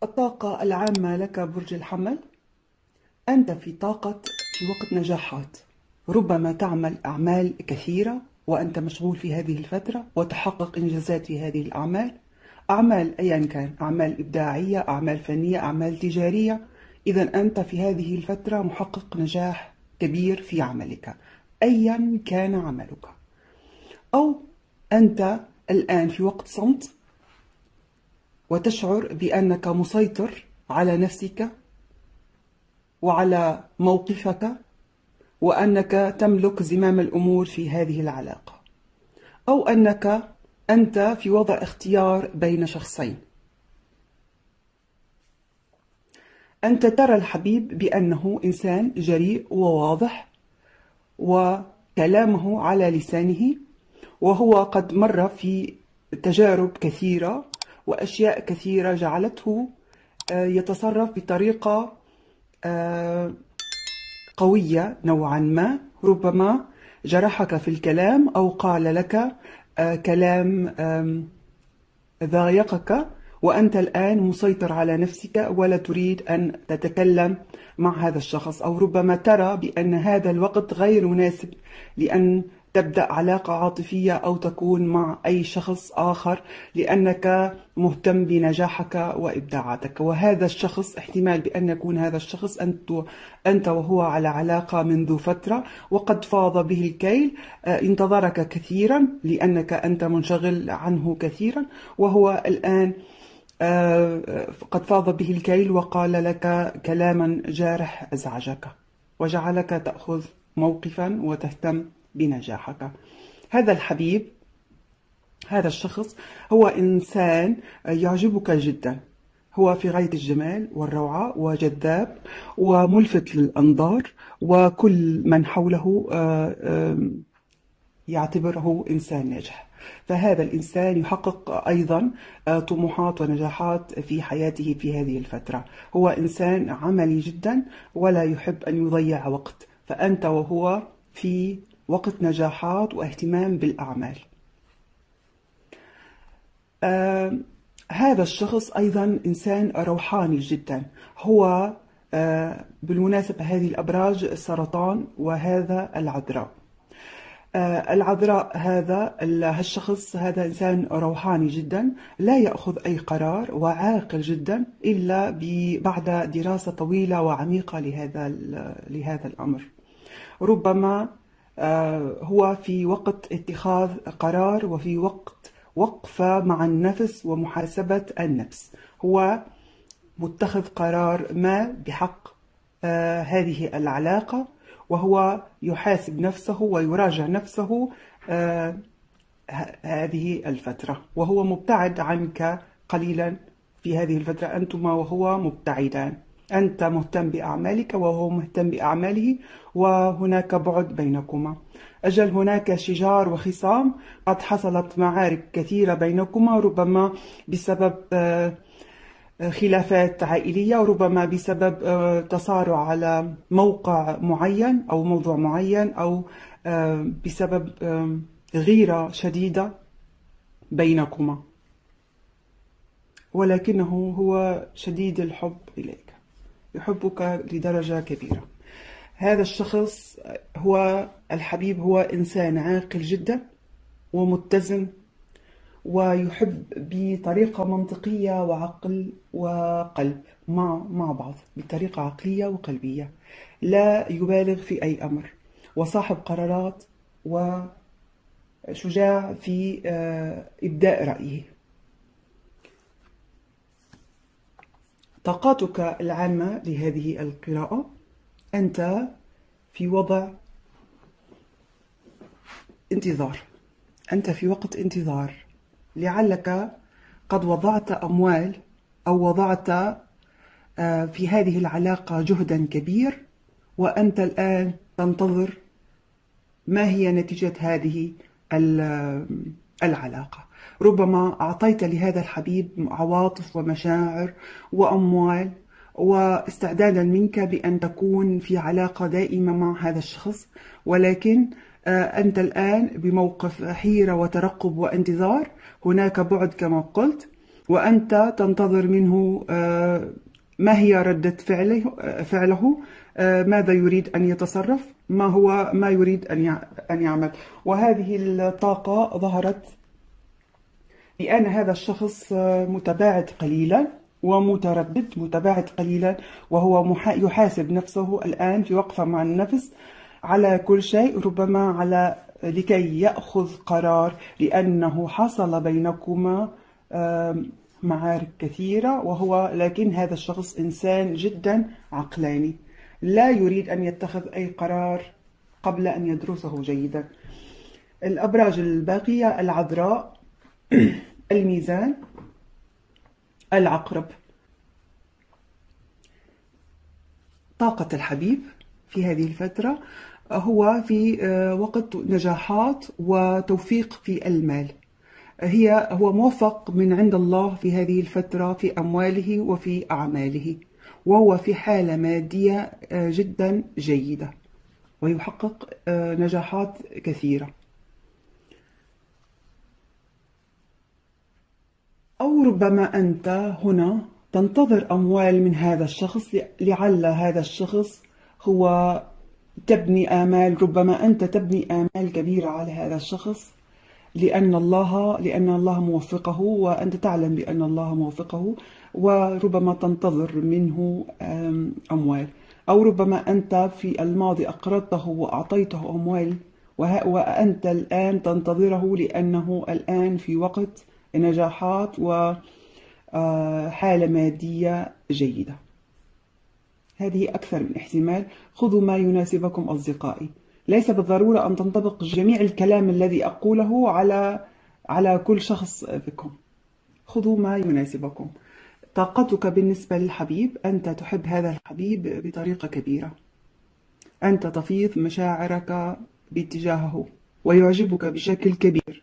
الطاقة العامة لك برج الحمل. أنت في وقت نجاحات، ربما تعمل أعمال كثيرة وأنت مشغول في هذه الفترة وتحقق إنجازات في هذه الأعمال. أعمال أيا كان، أعمال إبداعية، أعمال فنية، أعمال تجارية. إذا أنت في هذه الفترة محقق نجاح كبير في عملك أيا كان عملك. أو أنت الآن في وقت صمت وتشعر بأنك مسيطر على نفسك وعلى موقفك، وأنك تملك زمام الأمور في هذه العلاقة. أو أنك أنت في وضع اختيار بين شخصين. أنت ترى الحبيب بأنه إنسان جريء وواضح وكلامه على لسانه، وهو قد مر في تجارب كثيرة وأشياء كثيرة جعلته يتصرف بطريقة قوية نوعا ما. ربما جرحك في الكلام أو قال لك كلام ضايقك، وأنت الآن مسيطر على نفسك ولا تريد أن تتكلم مع هذا الشخص. أو ربما ترى بأن هذا الوقت غير مناسب لأن تبدأ علاقة عاطفية أو تكون مع أي شخص آخر، لأنك مهتم بنجاحك وإبداعاتك. وهذا الشخص احتمال بأن يكون هذا الشخص أنت وهو على علاقة منذ فترة، وقد فاض به الكيل. انتظرك كثيرا لأنك أنت منشغل عنه كثيرا، وهو الآن قد فاض به الكيل وقال لك كلاما جارح أزعجك وجعلك تأخذ موقفا وتهتم بنجاحك. هذا الحبيب، هذا الشخص هو إنسان يعجبك جدا. هو في غاية الجمال والروعة وجذاب وملفت للأنظار، وكل من حوله يعتبره إنسان ناجح. فهذا الإنسان يحقق أيضا طموحات ونجاحات في حياته في هذه الفترة. هو إنسان عملي جدا ولا يحب أن يضيع وقت، فأنت وهو في وقت نجاحات واهتمام بالأعمال. هذا الشخص أيضا إنسان روحاني جدا. هو بالمناسبة هذه الأبراج السرطان وهذا العذراء. العذراء هذا الشخص، هذا إنسان روحاني جدا، لا يأخذ أي قرار، وعاقل جدا إلا بعد دراسة طويلة وعميقة لهذا الأمر. ربما هو في وقت اتخاذ قرار وفي وقت وقفة مع النفس ومحاسبة النفس. هو متخذ قرار ما بحق هذه العلاقة، وهو يحاسب نفسه ويراجع نفسه هذه الفترة، وهو مبتعد عنك قليلا في هذه الفترة. أنتما وهو مبتعدان، أنت مهتم بأعمالك وهو مهتم بأعماله، وهناك بعد بينكما. أجل هناك شجار وخصام، قد حصلت معارك كثيرة بينكما، ربما بسبب خلافات عائلية، وربما بسبب تصارع على موقع معين أو موضوع معين، أو بسبب غيرة شديدة بينكما. ولكنه هو شديد الحب إليك، يحبك لدرجة كبيرة. هذا الشخص هو الحبيب، هو إنسان عاقل جدا ومتزن، ويحب بطريقة منطقية وعقل وقلب مع بعض، بطريقة عقلية وقلبية، لا يبالغ في أي أمر، وصاحب قرارات وشجاع في إبداء رأيه. طاقاتك العامة لهذه القراءة: أنت في وضع انتظار، أنت في وقت انتظار، لعلك قد وضعت أموال أو وضعت في هذه العلاقة جهدا كبير، وأنت الآن تنتظر ما هي نتيجة هذه العلاقة. ربما أعطيت لهذا الحبيب عواطف ومشاعر وأموال واستعدادا منك بأن تكون في علاقة دائمة مع هذا الشخص، ولكن أنت الآن بموقف حيرة وترقب وانتظار. هناك بعد كما قلت، وأنت تنتظر منه ما هي ردة فعله، ماذا يريد أن يتصرف، ما يريد أن يعمل. وهذه الطاقة ظهرت بأن هذا الشخص متباعد قليلا ومتردد، متباعد قليلا، وهو يحاسب نفسه الآن في وقفة مع النفس على كل شيء، ربما لكي يأخذ قرار، لأنه حصل بينكما معارك كثيرة، لكن هذا الشخص إنسان جدا عقلاني، لا يريد أن يتخذ أي قرار قبل أن يدرسه جيدا. الأبراج الباقية: العذراء، الميزان، العقرب. طاقة الحبيب في هذه الفترة هو في وقت نجاحات وتوفيق في المال. هو موفق من عند الله في هذه الفترة في أمواله وفي أعماله، وهو في حالة مادية جدا جيدة، ويحقق نجاحات كثيرة. أو ربما أنت هنا تنتظر أموال من هذا الشخص، لعل هذا الشخص هو تبني آمال، ربما أنت تبني آمال كبيرة على هذا الشخص، لأن الله موفقه، وأنت تعلم بأن الله موفقه، وربما تنتظر منه أموال. أو ربما أنت في الماضي أقرضته وأعطيته أموال، وأنت الآن تنتظره، لأنه الآن في وقت نجاحات وحالة مادية جيدة. هذه أكثر من احتمال. خذوا ما يناسبكم أصدقائي، ليس بالضرورة أن تنطبق جميع الكلام الذي أقوله على كل شخص بكم. خذوا ما يناسبكم. طاقتك بالنسبة للحبيب: أنت تحب هذا الحبيب بطريقة كبيرة، أنت تفيض مشاعرك باتجاهه ويعجبك بشكل كبير،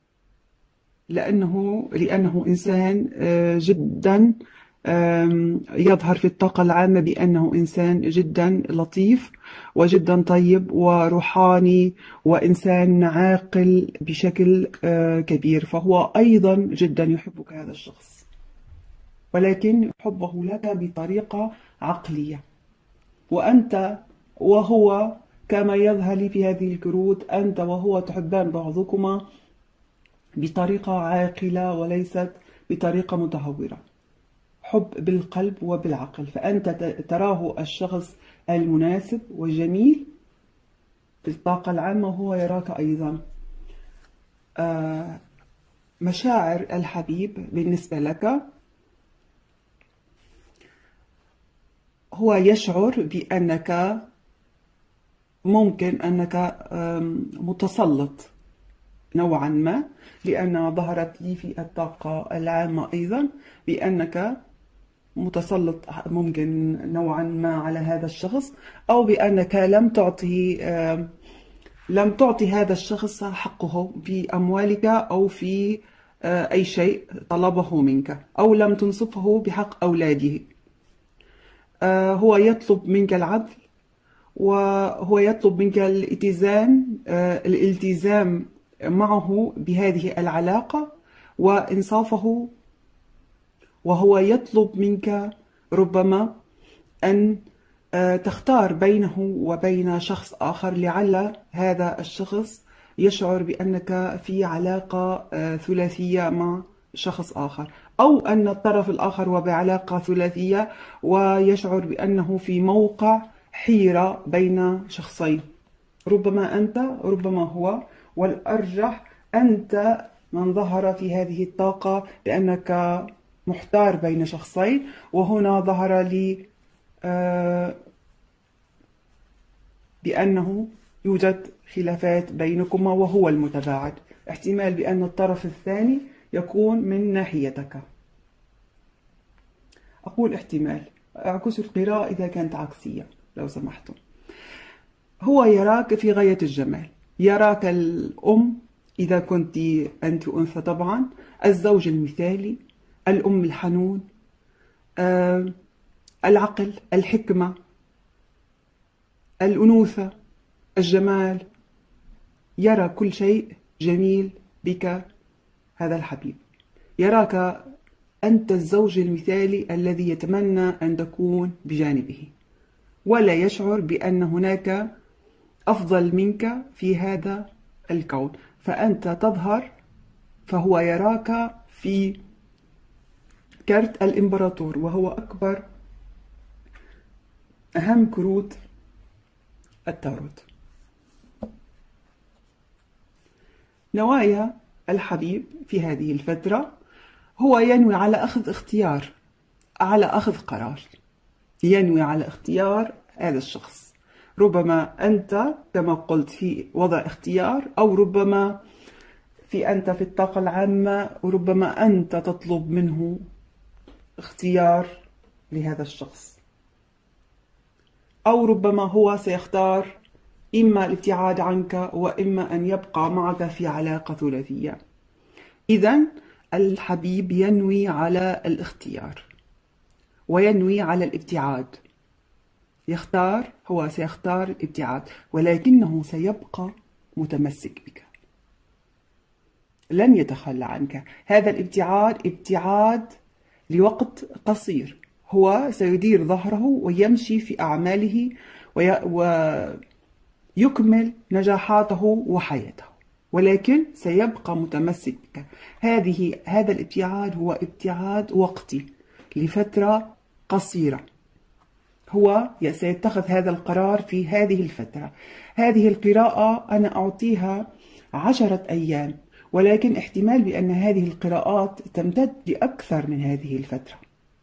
لأنه إنسان جدا يظهر في الطاقة العامة بأنه إنسان جدا لطيف وجدا طيب وروحاني وإنسان عاقل بشكل كبير، فهو أيضا جدا يحبك هذا الشخص، ولكن حبه لك بطريقة عقلية. وأنت وهو كما يظهر لي في هذه الكروت، أنت وهو تحبان بعضكما بطريقة عاقلة وليست بطريقة متهورة، حب بالقلب وبالعقل. فأنت تراه الشخص المناسب والجميل في الطاقة العامة، وهو يراك أيضا. مشاعر الحبيب بالنسبة لك: هو يشعر بأنك ممكن أنك متسلط نوعا ما، لأن ظهرت لي في الطاقة العامة أيضا بأنك متسلط ممكن نوعا ما على هذا الشخص، أو بأنك لم تعطي هذا الشخص حقه في أموالك أو في أي شيء طلبه منك، أو لم تنصفه بحق أولاده. هو يطلب منك العدل، وهو يطلب منك الالتزام معه بهذه العلاقة وإنصافه، وهو يطلب منك ربما أن تختار بينه وبين شخص آخر، لعل هذا الشخص يشعر بأنك في علاقة ثلاثية مع شخص آخر، أو أن الطرف الآخر هو بعلاقة ثلاثية ويشعر بأنه في موقع حيرة بين شخصين، ربما أنت ربما هو، والأرجح أنت من ظهر في هذه الطاقة بأنك محتار بين شخصين. وهنا ظهر لي بأنه يوجد خلافات بينكما وهو المتباعد، احتمال بأن الطرف الثاني يكون من ناحيتك. أقول احتمال، اعكسوا القراءة إذا كانت عكسية لو سمحتم. هو يراك في غاية الجمال، يراك الأم إذا كنت أنت أنثى طبعا، الزوج المثالي، الأم الحنون، العقل، الحكمة، الأنوثة، الجمال، يرى كل شيء جميل بك هذا الحبيب. يراك أنت الزوج المثالي الذي يتمنى أن تكون بجانبه، ولا يشعر بأن هناك أفضل منك في هذا الكون، فأنت تظهر فهو يراك في كرت الإمبراطور، وهو أهم كروت التاروت. نوايا الحبيب في هذه الفترة هو ينوي على أخذ اختيار، على أخذ قرار، ينوي على اختيار هذا الشخص. ربما أنت كما قلت في وضع اختيار، أو ربما أنت في الطاقة العامة، وربما أنت تطلب منه اختيار لهذا الشخص، أو ربما هو سيختار إما الابتعاد عنك وإما أن يبقى معك في علاقة ثلاثية. إذن الحبيب ينوي على الاختيار وينوي على الابتعاد، هو سيختار الابتعاد، ولكنه سيبقى متمسك بك، لن يتخلى عنك. هذا الابتعاد ابتعاد لوقت قصير، هو سيدير ظهره ويمشي في أعماله ويكمل نجاحاته وحياته، ولكن سيبقى متمسك بك. هذا الابتعاد هو ابتعاد وقتي لفترة قصيرة، هو سيتخذ هذا القرار في هذه الفترة. هذه القراءة أنا أعطيها 10 أيام، ولكن احتمال بأن هذه القراءات تمتد لأكثر من هذه الفترة،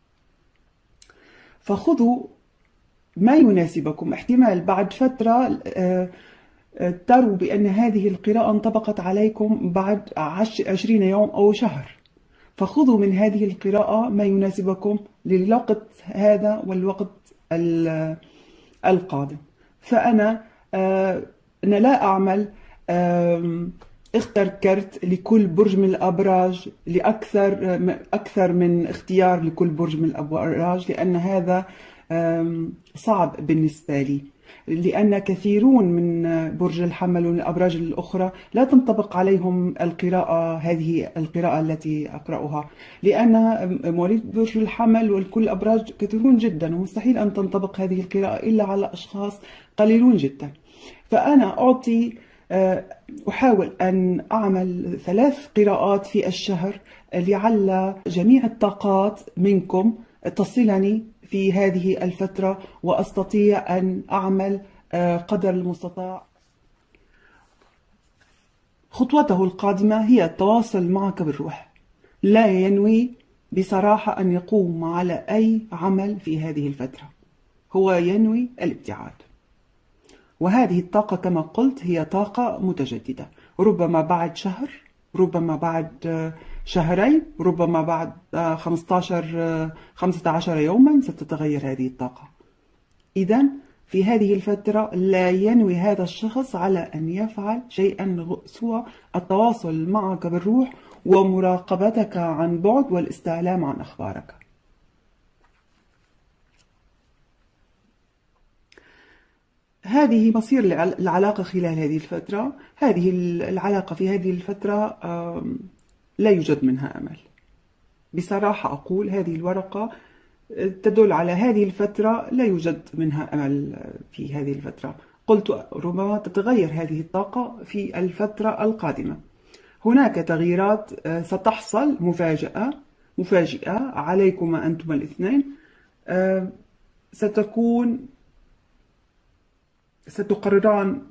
فخذوا ما يناسبكم. احتمال بعد فترة تروا بأن هذه القراءة انطبقت عليكم بعد 20 يوم أو شهر، فخذوا من هذه القراءة ما يناسبكم للوقت هذا والوقت القادم. فأنا لا أعمل اختر كرت لكل برج من الأبراج أكثر من اختيار لكل برج من الأبراج، لأن هذا صعب بالنسبة لي، لأن كثيرون من برج الحمل والأبراج الأخرى لا تنطبق عليهم هذه القراءة التي أقرأها، لأن مواليد برج الحمل والكل أبراج كثيرون جدا، ومستحيل أن تنطبق هذه القراءة إلا على أشخاص قليلون جدا. فأنا أحاول أن أعمل 3 قراءات في الشهر، لعل جميع الطاقات منكم تصلني في هذه الفترة، وأستطيع أن أعمل قدر المستطاع. خطوته القادمة هي التواصل معك بالروح، لا ينوي بصراحة أن يقوم على أي عمل في هذه الفترة، هو ينوي الابتعاد. وهذه الطاقة كما قلت هي طاقة متجددة، ربما بعد شهر، ربما بعد شهرين، ربما بعد 15 يوما ستتغير هذه الطاقة. إذن في هذه الفترة لا ينوي هذا الشخص على أن يفعل شيئا سوى التواصل معك بالروح ومراقبتك عن بعد والاستعلام عن أخبارك. هذه مصير العلاقة خلال هذه الفترة. هذه العلاقة في هذه الفترة لا يوجد منها أمل. بصراحة أقول هذه الورقة تدل على هذه الفترة لا يوجد منها أمل في هذه الفترة. قلت ربما تتغير هذه الطاقة في الفترة القادمة. هناك تغييرات ستحصل مفاجئة عليكما أنتما الاثنين، ستقرران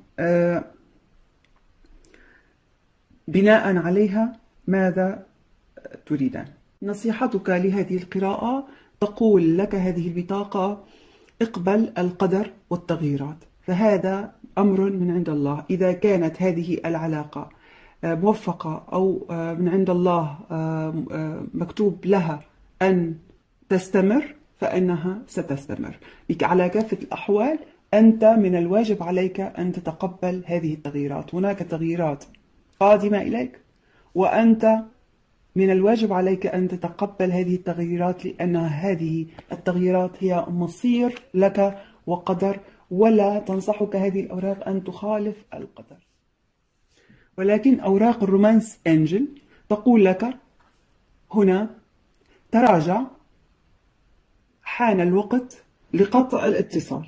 بناء عليها ماذا تريدان. نصيحتك لهذه القراءة تقول لك هذه البطاقة: اقبل القدر والتغييرات، فهذا أمر من عند الله. إذا كانت هذه العلاقة موفقة أو من عند الله مكتوب لها أن تستمر فإنها ستستمر. على كافة الأحوال أنت من الواجب عليك أن تتقبل هذه التغييرات. هناك تغييرات قادمة إليك، وأنت من الواجب عليك أن تتقبل هذه التغييرات، لأن هذه التغييرات هي مصير لك وقدر، ولا تنصحك هذه الأوراق أن تخالف القدر. ولكن أوراق الرومانس أنجل تقول لك هنا: تراجع، حان الوقت لقطع الاتصال.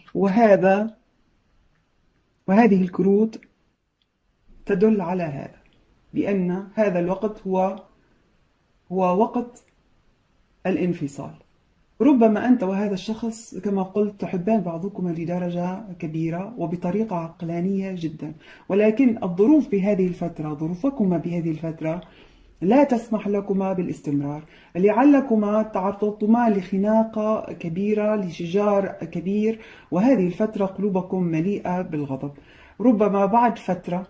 وهذه الكروت تدل على هذا، بأن هذا الوقت هو وقت الانفصال. ربما أنت وهذا الشخص كما قلت تحبان بعضكما لدرجة كبيرة وبطريقة عقلانية جدا، ولكن الظروف بهذه الفترة، ظروفكما بهذه الفترة لا تسمح لكما بالاستمرار، لعلكما تعرضتما لخناقة كبيرة، لشجار كبير، وهذه الفترة قلوبكم مليئة بالغضب. ربما بعد فترة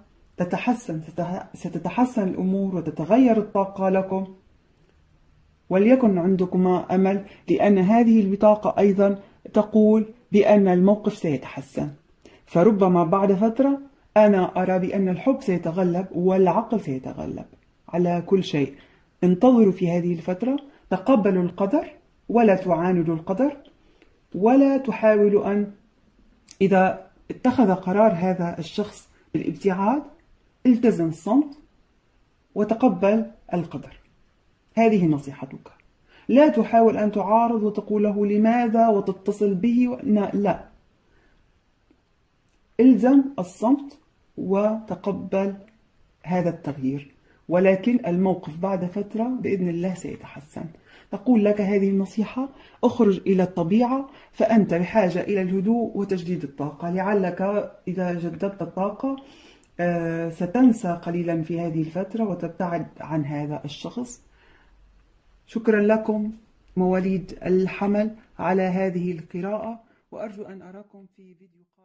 ستتحسن الأمور وتتغير الطاقة لكم، وليكن عندكما أمل، لأن هذه البطاقة أيضا تقول بأن الموقف سيتحسن. فربما بعد فترة أنا أرى بأن الحب سيتغلب والعقل سيتغلب على كل شيء. انتظروا في هذه الفترة، تقبلوا القدر ولا تعاندوا القدر، ولا تحاولوا أن، إذا اتخذ قرار هذا الشخص بالابتعاد، التزم الصمت وتقبل القدر. هذه نصيحتك. لا تحاول أن تعارض وتقول له لماذا وتتصل به لا، الزم الصمت وتقبل هذا التغيير، ولكن الموقف بعد فترة بإذن الله سيتحسن. تقول لك هذه النصيحة: اخرج إلى الطبيعة، فأنت بحاجة إلى الهدوء وتجديد الطاقة. لعلك إذا جددت الطاقة ستنسى قليلا في هذه الفترة وتبتعد عن هذا الشخص. شكرا لكم مواليد الحمل على هذه القراءة، وأرجو أن أراكم في فيديو